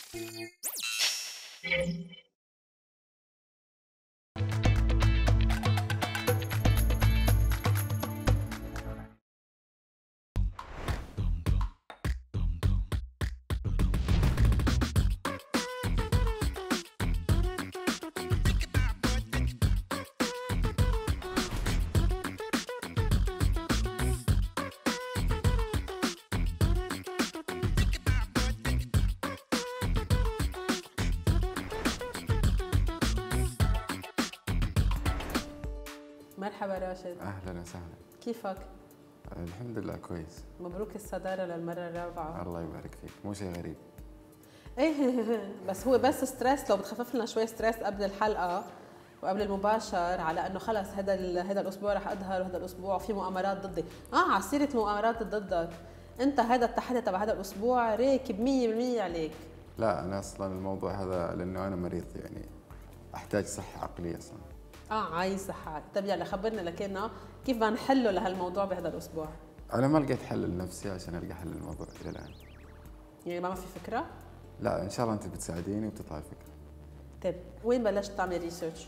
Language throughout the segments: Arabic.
مرحبا راشد. اهلا وسهلا. كيفك؟ الحمد لله كويس. مبروك الصدارة للمرة الرابعة. الله يبارك فيك، مو شيء غريب. ايه بس هو بس ستريس، لو بتخفف لنا شوي ستريس قبل الحلقة وقبل المباشر على انه خلص هذا الاسبوع رح اظهر وهذا الاسبوع في مؤامرات ضدي. على سيرة المؤامرات ضدك، انت هذا التحدي تبع هذا الاسبوع راكب 100% عليك. لا انا اصلا الموضوع هذا لانه انا مريض، يعني احتاج صحة عقلية اصلا. عايز صحة. طيب يلا خبرنا لكنا كيف بدنا نحله لهالموضوع بهذا الاسبوع. انا ما لقيت حل لنفسي عشان القى حل للموضوع الى الان. يعني ما في فكرة؟ لا ان شاء الله انت بتساعديني وتطلع الفكرة. طيب وين بلشت تعمل ريسيرش؟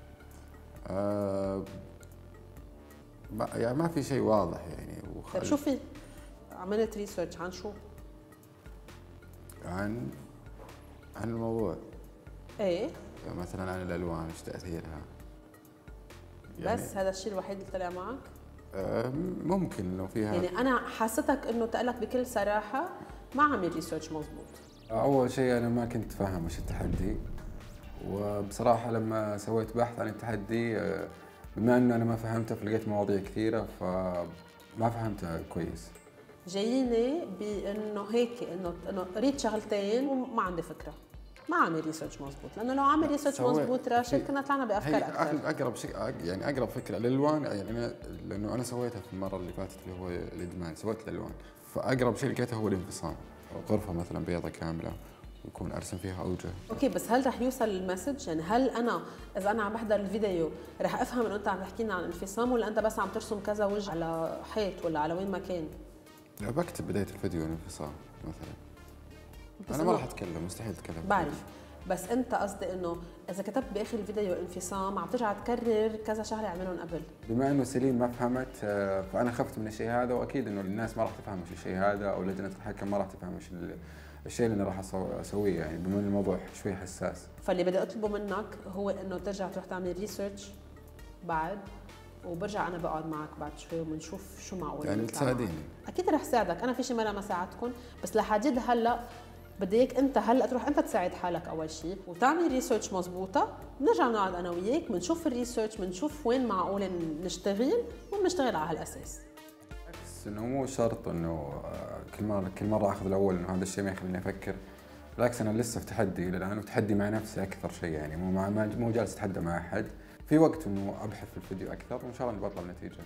يعني ما في شيء واضح يعني. طيب شو في؟ عملت ريسيرش عن شو؟ عن الموضوع. ايه؟ مثلا عن الالوان، ايش تاثيرها. يعني بس هذا الشيء الوحيد اللي طلع معك؟ ممكن انه فيها. يعني انا حاسستك انه تقلك بكل صراحه ما عامل ريسيرش مضبوط. اول شيء انا ما كنت فاهم وش التحدي، وبصراحه لما سويت بحث عن التحدي بما انه انا ما فهمته فلقيت مواضيع كثيره فما فهمتها كويس. جاييني بانه هيك انه قريت شغلتين وما عندي فكره، ما عامل ريسيرش مضبوط، لانه لو عامل ريسيرش مضبوط راشد كنا طلعنا بافكار اكثر. اقرب شيء يعني اقرب فكره الالوان، يعني انا لانه انا سويتها في المره اللي فاتت اللي هو الادمان، سويت الالوان، فاقرب شيء لقيته هو الانفصام، غرفه مثلا بيضة كامله ويكون ارسم فيها اوجه. اوكي بس هل رح يوصل المسج؟ يعني هل انا اذا انا عم بحضر الفيديو رح افهم انه انت عم تحكي لنا عن الانفصام، ولا انت بس عم ترسم كذا وجه على حيط ولا على وين ما كان؟ لا بكتب بدايه الفيديو الانفصام مثلا. انا ما راح اتكلم، مستحيل اتكلم. بعرف، بس انت قصدي انه اذا كتبت باخر الفيديو انفصام عم ترجع تكرر كذا شغله عملهم قبل. بما انه سليم ما فهمت فانا خفت من الشيء هذا، واكيد انه الناس ما راح تفهم وش الشيء هذا، او لجنه الحكم ما راح تفهم وش الشيء اللي انا راح اسويه، يعني بما ان الموضوع شوي حساس. فاللي بدي اطلبه منك هو انه ترجع تروح تعمل ريسيرش بعد، وبرجع انا بقعد معك بعد شوي وبنشوف شو معقول يعني تساعديني. اكيد رح ساعدك، انا في شي مره ما ساعدتكم، بس لحديد هلا بدي اياك انت هلا تروح انت تساعد حالك اول شيء وتعمل ريسيرش مضبوطه، بنرجع نقعد انا وياك بنشوف الريسيرش، بنشوف وين معقول نشتغل وبنشتغل على هالاساس. بس انه مو شرط انه كل مره اخذ الاول، انه هذا الشيء ما يخليني افكر، بالعكس انا لسه في تحدي الى الان، وتحدي مع نفسي اكثر شيء، يعني مو جالس اتحدى مع احد، في وقت انه ابحث في الفيديو اكثر وان شاء الله بطلع بنتيجه.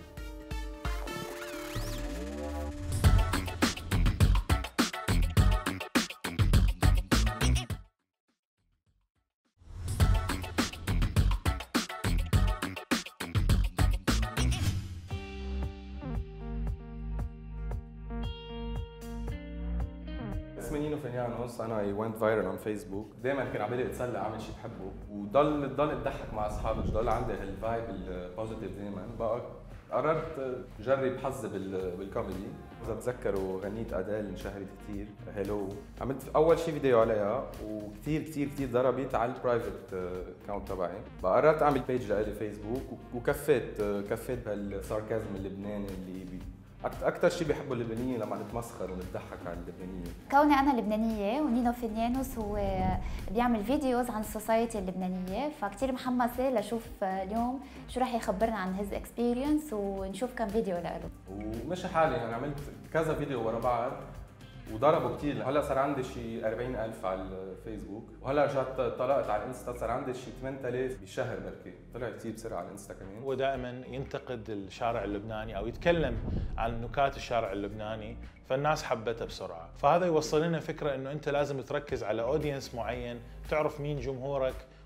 اسمي نينو فينيانوس، انا اي ونت فايرل على فيسبوك، دائما كان عبالي اتسلى اعمل شيء بحبه وضل اتضحك مع اصحابي، ضل عندي هالفايب البوزيتيف دائما. بقى قررت جرب حظي بالكوميدي. اذا بتذكروا غنيت اديل انشهرت كثير، هيلو، عملت اول شيء فيديو عليها وكثير كثير كثير ضربت على البرايفت اكونت تبعي. بقى قررت اعمل بيج لإلي فيسبوك وكفيت بهالساركازم اللبناني اللي أكثر شيء بيحبوا اللبنانيين لما نتمسخر ونضحك على اللبنانيين. كوني أنا لبنانية ونينو فينيانوس هو بيعمل فيديوز عن السوسايتي اللبنانية، فكتير محمسة لشوف اليوم شو رح يخبرنا عن هيز اكسبيرينس ونشوف كم فيديو له. ومشي حالي، يعني عملت كذا فيديو ورا بعض وضربوا كثير. هلا صار عندي شيء 40,000 على الفيسبوك، وهلا رجعت طلقت على الانستا صار عندي شيء 8,000 بالشهر بركي، طلع كثير بسرعه على الانستا كمان. هو دائما ينتقد الشارع اللبناني او يتكلم عن نكات الشارع اللبناني، فالناس حبتها بسرعه، فهذا يوصل لنا فكره انه انت لازم تركز على اودينس معين، تعرف مين جمهورك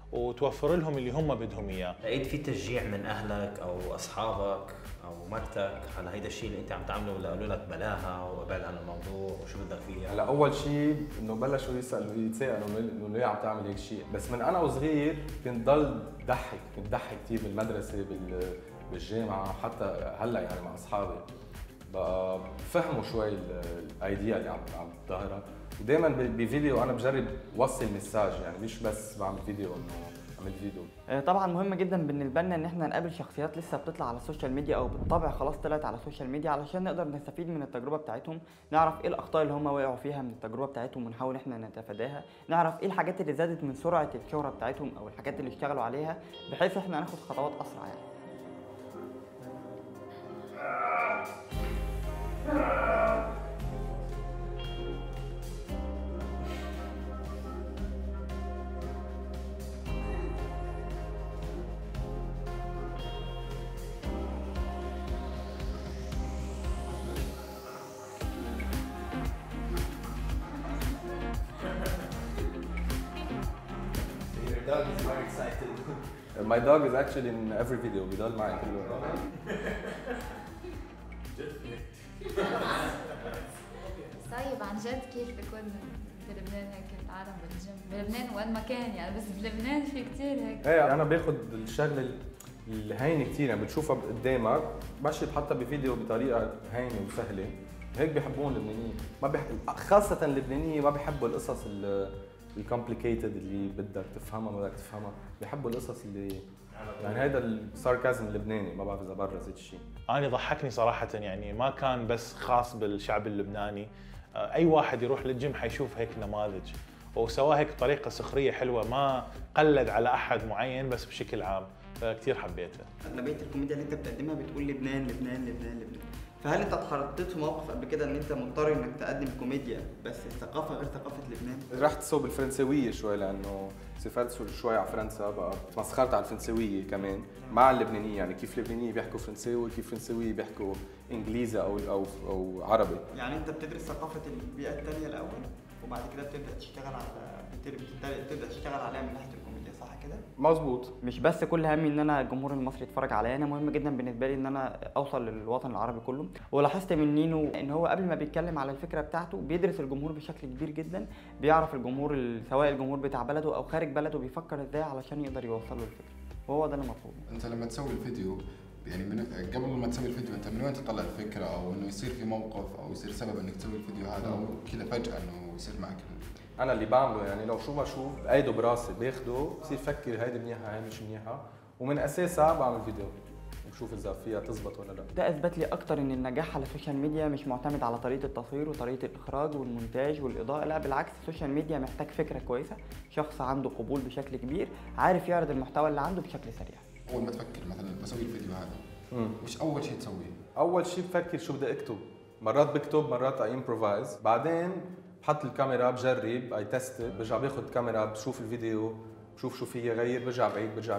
وتوفر لهم اللي هم بدهم اياه. لقيت في تشجيع من اهلك او اصحابك او مرتك على هيدا الشيء اللي انت عم تعمله، ولا قالوا لك بلاها وابعد عن الموضوع وشو بدك فيه؟ هلا اول شيء انه بلشوا يتسالوا انه ليه عم تعمل هيك شيء، بس من انا وصغير كنت ضل كنت ضحك كثير بالمدرسه بالجامعه، حتى هلا يعني مع اصحابي بقى فهموا شوي الايديا اللي عم تظهرها. ودائما بفيديو انا بجرب وصل مساج، يعني مش بس بعمل فيديو انه عملت فيديو. طبعا مهم جدا بالنسبه لنا ان احنا نقابل شخصيات لسه بتطلع على السوشيال ميديا او بالطبع خلاص طلعت على السوشيال ميديا، علشان نقدر نستفيد من التجربه بتاعتهم، نعرف ايه الاخطاء اللي هم وقعوا فيها من التجربه بتاعتهم ونحاول احنا نتفاداها، نعرف ايه الحاجات اللي زادت من سرعه الشهره بتاعتهم او الحاجات اللي اشتغلوا عليها، بحيث احنا ناخد خطوات اسرع يعني. dog is very excited. My dog is actually in every video بيضل معي كله. طيب عن جد كيف بيكون بلبنان هيك العالم بالجيم؟ بلبنان وين ما كان يعني، بس بلبنان في كثير هيك. ايه انا باخذ الشغله الهينه كثير، يعني بتشوفها قدامك بشي بحطها بفيديو بطريقه هينه وسهله، هيك بيحبون اللبنانيين. ما خاصه اللبنانيين ما بيحبوا القصص الكومبليكيتد اللي بدك تفهمها ما بدك تفهمها، بيحبوا القصص اللي يعني هيدا الساركازم اللبناني. ما بعرف اذا برز هيك الشيء. انا ضحكني صراحه، يعني ما كان بس خاص بالشعب اللبناني، اي واحد يروح للجيم حيشوف هيك نماذج، وسواها هيك بطريقه سخريه حلوه، ما قلد على احد معين بس بشكل عام، فكتير حبيته. اغلبيه الكوميديا اللي انت بتقدمها بتقول لبنان لبنان لبنان لبنان، فهل انت اتحطيت في موقف قبل كده ان انت مضطر انك تقدم كوميديا بس الثقافه غير ثقافه لبنان؟ رحت صوب الفرنساويه شوي لانه سافرت شوي على فرنسا، بقى تمسخرت على الفرنساويه كمان مع اللبنانيه، يعني كيف اللبنانيه بيحكوا فرنساوي كيف الفرنساويه بيحكوا انجليزي او عربي. يعني انت بتدرس ثقافه البيئه الثانيه الاول وبعد كده بتبدا تشتغل عليها من ناحيه الكوميديا، صح كده؟ مظبوط. مش بس كل همي ان انا الجمهور المصري يتفرج عليا، انا مهم جدا بالنسبه لي ان انا اوصل للوطن العربي كله. ولاحظت من نينو ان هو قبل ما بيتكلم على الفكره بتاعته بيدرس الجمهور بشكل كبير جدا، بيعرف الجمهور سواء الجمهور بتاع بلده او خارج بلده بيفكر ازاي علشان يقدر يوصل له الفكره، وهو ده المطلوب. انت لما تسوي الفيديو يعني قبل ما تسوي الفيديو انت من وين تطلع الفكره، او انه يصير في موقف او يصير سبب انك تسوي الفيديو هذا، او كذا فجاه انه يصير معك؟ انا اللي بعمله يعني لو شو ما اشوف بايده براسي باخده، بصير فكر هيدي منيحه هي مش منيحه، ومن اساسها بعمل فيديو وبشوف اذا فيها تزبط ولا لا. ده اثبت لي اكتر ان النجاح على السوشيال ميديا مش معتمد على طريقه التصوير وطريقه الاخراج والمونتاج والاضاءه، لا بالعكس، السوشيال ميديا محتاج فكره كويسه، شخص عنده قبول بشكل كبير، عارف يعرض المحتوى اللي عنده بشكل سريع. اول ما تفكر مثلا بسوي الفيديو هذا وش اول شيء تسويه؟ اول شيء بفكر شو بدي اكتب، مرات بكتب مرات اي امبروفايز، بعدين بحط الكاميرا بجرب اي تيست، برجع باخذ كاميرا بشوف الفيديو بشوف شو في غير، برجع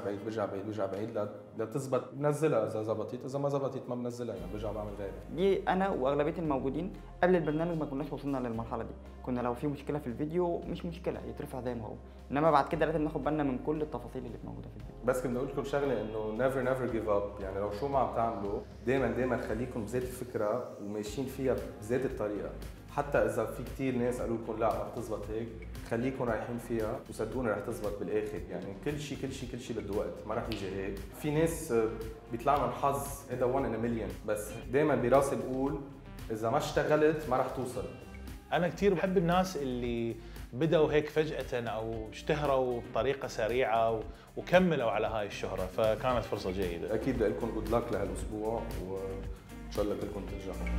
بعيد لتزبط، بنزلها اذا زبطت، اذا ما زبطت ما بنزلها، يعني برجع بعمل غيرها. دي انا واغلبيه الموجودين قبل البرنامج ما كناش وصلنا للمرحله دي، كنا لو في مشكله في الفيديو مش مشكله يترفع زي ما هو، انما بعد كده لازم ناخد بالنا من كل التفاصيل اللي موجوده في الفيديو. بس كنت اقول لكم شغله انه نيفر جيف اب، يعني لو شو ما عم تعملوا دائما خليكم بذات الفكره وماشيين فيها بذات الطريقه، حتى اذا في كثير ناس قالوا لكم لا ما بتزبط هيك، خليكم رايحين فيها وصدقوني رح تزبط بالاخر، يعني كل شيء بده وقت، ما رح يجي هيك. في ناس بيطلع لهم حظ، هذا 1 in a million، بس دائما براسي بقول اذا ما اشتغلت ما رح توصل. انا كثير بحب الناس اللي بدأوا هيك فجأة او اشتهروا بطريقة سريعة وكملوا على هاي الشهرة، فكانت فرصة جيدة. اكيد لكم جود لك لهالاسبوع وان شاء الله كلكم تنجحوا.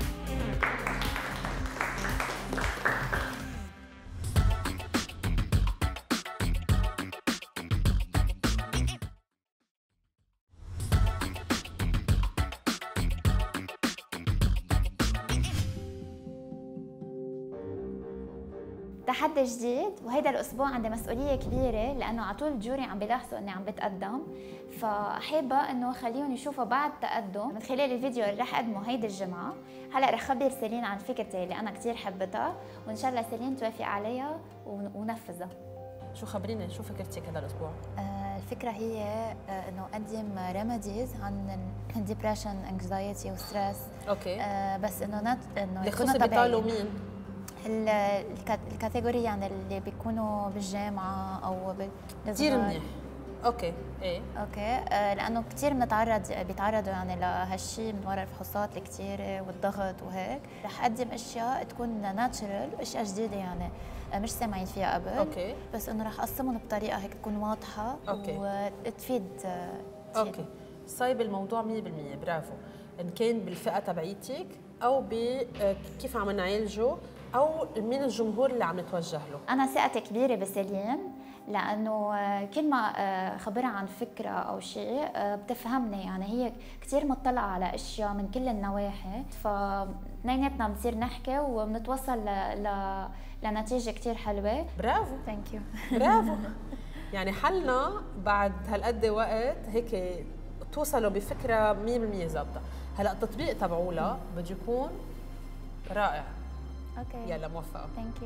تحدي جديد، وهيدا الاسبوع عندي مسؤوليه كبيره لانه على طول الجوري عم بيلاحظوا اني عم بتقدم، فحابه انه خليهم يشوفوا بعد تقدم من خلال الفيديو اللي رح اقدمه هيدي الجمعه. هلا رح خبر سيلين عن فكرتي اللي انا كثير حبيتها، وان شاء الله سيلين توافق عليها وننفذها. شو خبريني شو فكرتك هذا الاسبوع؟ الفكرة هي انه اقدم ريميديز عن ديبرشن انكزايتي وستريس. اوكي. بس انه اللي يخصوا بيطالوا مين؟ الكاتيجوري يعني اللي بيكونوا بالجامعة او كثير منيح. اوكي. ايه اوكي. لانه كثير بيتعرضوا يعني لهالشيء من وراء الفحوصات الكثيره والضغط وهيك. رح اقدم اشياء تكون ناتشرال واشياء جديده يعني مش سامعين فيها قبل. اوكي. بس انه رح اقسمهم بطريقه هيك تكون واضحه. اوكي. وتفيد. اوكي. صايب الموضوع 100%. برافو. ان كان بالفئه تبعيتك او بكيف عم نعالجه او مين الجمهور اللي عم نتوجه له. انا ثقتي كبيره بسليم لانه كل ما خبرها عن فكره او شيء بتفهمني. يعني هي كثير مطلعه على اشياء من كل النواحي، فاثنيناتنا بنصير نحكي وبنتوصل لنتيجه كثير حلوه. برافو. ثانك يو. برافو. يعني حلنا بعد هالقد وقت هيك توصلوا بفكره 100% ظابطه. هلا التطبيق تبعولها بده يكون رائع. اوكي. يلا موفقه. ثانك يو.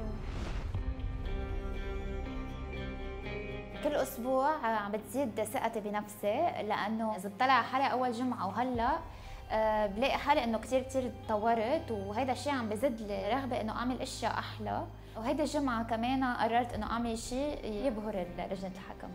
كل اسبوع عم بتزيد ثقتي بنفسي، لانه اذا بطلع حالي اول جمعه وهلا بلاقي حالي انه كثير تطورت، وهيدا الشيء عم بزيد لي رغبه انه اعمل اشياء احلى. وهيدا الجمعه كمان قررت انه اعمل شيء يبهر لجنه الحكم.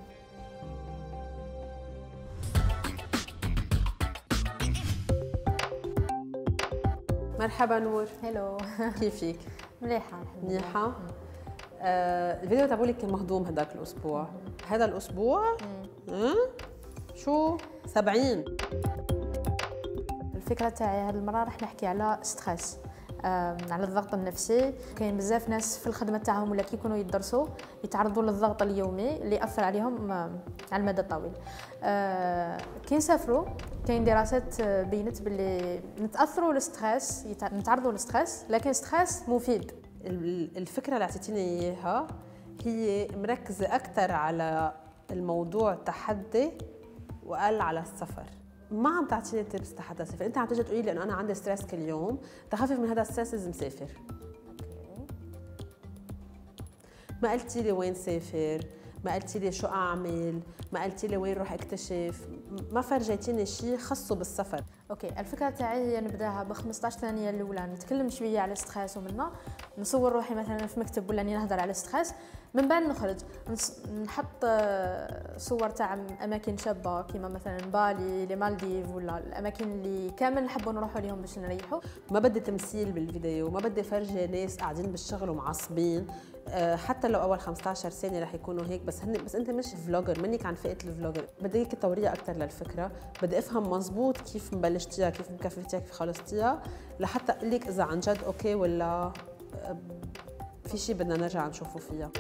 مرحبا نور. هلو. كيفك؟ مليحة الحمد لله. منيحة. الفيديو تبعولك كان مهضوم هداك الأسبوع. هذا الأسبوع شو 70. الفكرة تاعي هذه المرة راح نحكي على ستريس، على الضغط النفسي. كاين بزاف ناس في الخدمة تاعهم ولا كي يكونوا يدرسوا يتعرضوا للضغط اليومي اللي يأثر عليهم على المدى الطويل. كي نسافروا كاين دراسات بينت باللي نتاثروا للستريس، نتعرضوا للستريس، لكن ستريس مفيد. الفكرة اللي اعطيتيني اياها هي مركزة أكثر على الموضوع تحدي وقل على السفر. ما عم تعطيني تيبس لحتى اسافر، انت عم تيجي تقولي لي انه انا عندي ستريس كل يوم، تخفف من هذا الستريس لازم اسافر. ما قلتي لي وين سافر، ما قلتي لي شو اعمل، ما قلتي لي وين روح اكتشف، ما فرجيتيني شيء خصه بالسفر. اوكي. الفكره تاعي هي نبداها ب 15 ثانيه الاولى نتكلم شويه على ستريس، ومنها نصور روحي مثلا في مكتب ولا نهضر على ستريس. من بعد نخرج نحط صور تاع اماكن شابه كيما مثلا بالي، لي مالديف، ولا الاماكن اللي كامل نحبوا نروحوا لهم باش نريحوا. ما بدي تمثيل بالفيديو، ما بدي فرجي ناس قاعدين بالشغل ومعصبين، حتى لو اول 15 ثانيه رح يكونوا هيك، بس انت مش فلوجر، منك عن فئه الفلوجر. بدي اياكي تطوريها اكثر للفكره، بدي افهم مزبوط كيف مبلشتيها، كيف مكففتيها، كيف خلصتيها، لحتى اقول لك اذا عن جد اوكي ولا في شيء بدنا نرجع نشوفه فيها.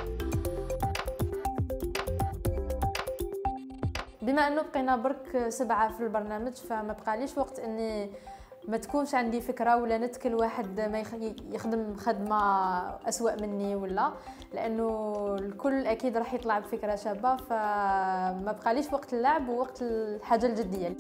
بما انه بقينا برك 7 في البرنامج، فما بقاليش وقت اني ما تكونش عندي فكره ولا نتكل واحد ما يخدم خدمه اسوأ مني، ولا لانه الكل اكيد راح يطلع بفكره شابه، فما بقاليش وقت اللعب ووقت الحاجه الجديه.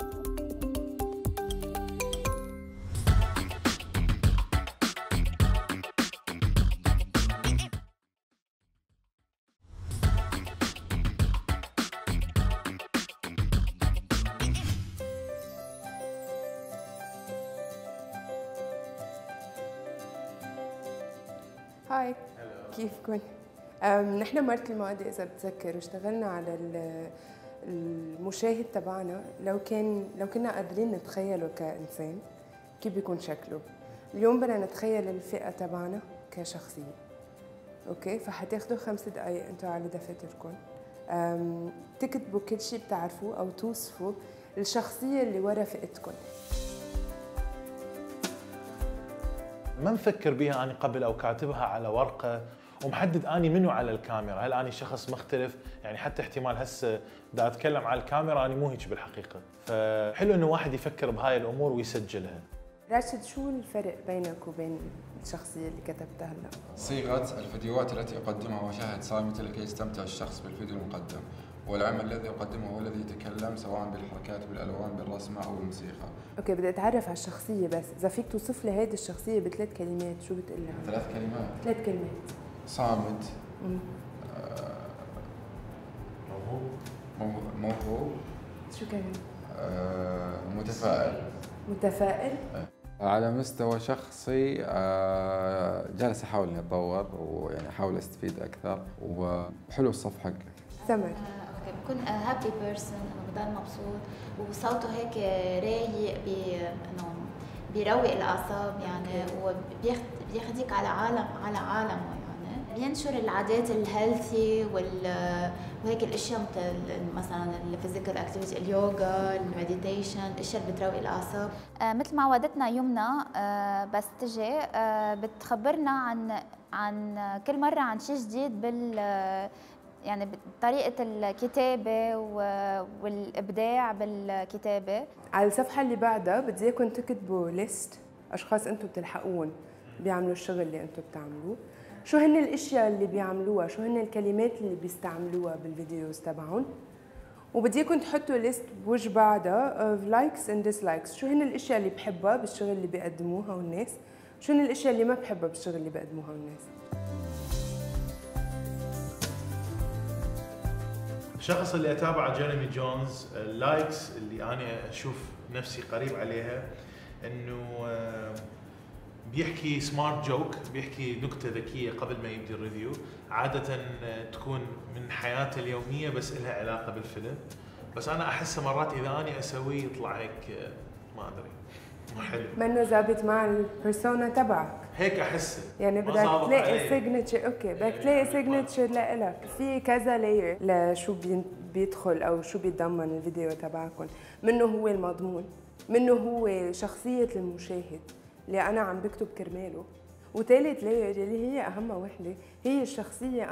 هاي، كيفكن؟ نحن مرة الماضي إذا بتذكر اشتغلنا على المشاهد تبعنا، لو كنا قادرين نتخيله كإنسان كيف بيكون شكله. اليوم بدنا نتخيل الفئة تبعنا كشخصية. أوكي، فحتاخدوا 5 دقايق أنتوا على دفاتركم تكتبوا كل شيء بتعرفوه أو توصفوا الشخصية اللي ورا فئتكم. ما مفكر بيها أنا قبل أو كاتبها على ورقة ومحدد أني منو على الكاميرا، هل أنا شخص مختلف؟ يعني حتى احتمال هسه دا أتكلم على الكاميرا أنا مو هيك بالحقيقة، فحلو إنه واحد يفكر بهاي الأمور ويسجلها. راشد، شو الفرق بينك وبين الشخصية اللي كتبتها هلا؟ صيغة الفيديوهات التي يقدمها مشاهد صامت لكي يستمتع الشخص بالفيديو المقدم، والعمل الذي يقدمه هو الذي يتكلم سواء بالحركات بالألوان بالرسمة أو بالموسيقى. اوكي، بدي اتعرف على الشخصية، بس إذا فيك توصف لي هيدي الشخصية ب3 كلمات شو بتقول لها؟ 3 كلمات. 3 كلمات. صامت، موهوب شو كمان؟ متفائل. متفائل؟ على مستوى شخصي جالس احاول اني اتطور ويعني احاول استفيد اكثر وحلو الصف حقك. سمر. اوكي بكون هابي بيرسون، انه بضل مبسوط وصوته هيك رايق انه بيروق الاعصاب يعني، وبياخذك على عالمه يعني. بينشر العادات الهيلثي وهيك الاشياء مثلا الفيزيكال اكتيفيتي، اليوغا، المديتيشن، الاشياء اللي بتروق الاعصاب. مثل ما وعدتنا يمنى بس تجي بتخبرنا عن كل مره عن شيء جديد يعني بطريقه الكتابه والابداع بالكتابه. على الصفحه اللي بعدها بدي اياكم تكتبوا ليست اشخاص انتم بتلحقوهم بيعملوا الشغل اللي انتم بتعملوه، شو هن الاشياء اللي بيعملوها، شو هن الكلمات اللي بيستعملوها بالفيديوز تبعهم، وبدي اياكم تحطوا ليست بوجه بعدها of likes and dislikes، شو هن الاشياء اللي بحبها بالشغل اللي بيقدموها الناس، شو هن الاشياء اللي ما بحبها بالشغل اللي بيقدموها الناس. الشخص اللي اتابعه جيريمي جونز، اللايكس اللي انا اشوف نفسي قريب عليها انه بيحكي سمارت جوك، بيحكي نكته ذكيه قبل ما يبدي الريفيو، عاده تكون من حياته اليوميه بس لها علاقه بالفيلم، بس انا احسه مرات اذا انا اسويه يطلع هيك ما ادري مو حلو، منه ظابط مع البيرسونا تبعك، هيك احسه يعني بدك تلاقي سيجنتشر. اوكي بدك تلاقي سيجنتشر لإلك في كذا لاير لشو بيدخل او شو بيتضمن الفيديو تبعكم، منه هو المضمون، منه هو شخصيه المشاهد اللي انا عم بكتب كرماله، وثالث لاير اللي هي اهم وحده هي الشخصيه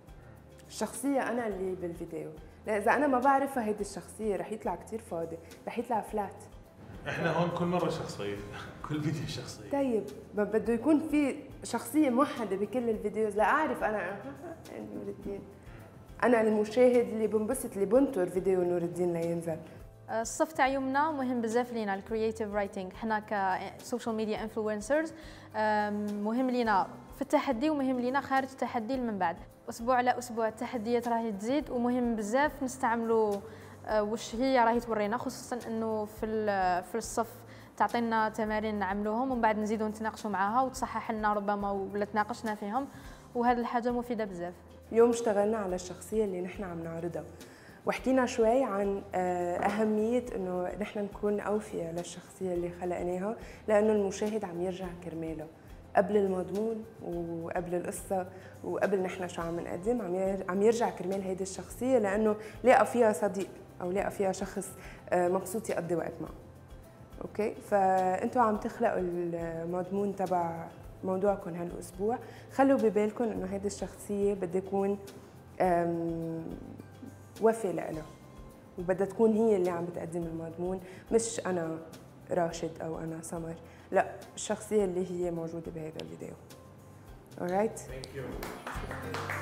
انا اللي بالفيديو. لا اذا انا ما بعرفها هيدي الشخصيه رح يطلع كثير فاضي، رح يطلع فلات. احنا هون كل مره شخصيه كل فيديو شخصيه. طيب بده يكون في شخصيه موحده بكل الفيديوز لاعرف انا نور الدين، انا المشاهد اللي بنبسط اللي بنطر فيديو نور الدين لينزل. الصف تاع يومنا مهم بزاف لينا الكرييتيف رايتنج، حنا كسوشيال ميديا انفلونسرز مهم لينا في التحدي ومهم لينا خارج التحدي من بعد. اسبوع على اسبوع التحديات راهي تزيد ومهم بزاف نستعملوا واش هي راهي تورينا، خصوصا انه في الصف تعطينا تمارين نعملوهم ومن بعد نزيدوا نتناقشوا معاها وتصحح لنا ربما ولا تناقشنا فيهم، وهذه الحاجه مفيده بزاف. اليوم اشتغلنا على الشخصيه اللي نحن عم نعرضها وحكينا شوي عن أهمية إنه نحن نكون أوفياء للشخصية اللي خلقناها، لأنه المشاهد عم يرجع كرمالها قبل المضمون وقبل القصة وقبل نحن شو عم نقدم، عم يرجع كرمال هيدي الشخصية لأنه لقى فيها صديق أو لقى فيها شخص مبسوط يقضي وقت معه. أوكي، فأنتوا عم تخلقوا المضمون تبع موضوعكم هالأسبوع، خلوا ببالكم إنه هيدي الشخصية بدها تكون وفي لها وبدها تكون هي اللي عم بتقدم المضمون، مش أنا راشد أو أنا سمر، لا الشخصية اللي هي موجودة بهذا الفيديو. alright. Thank you.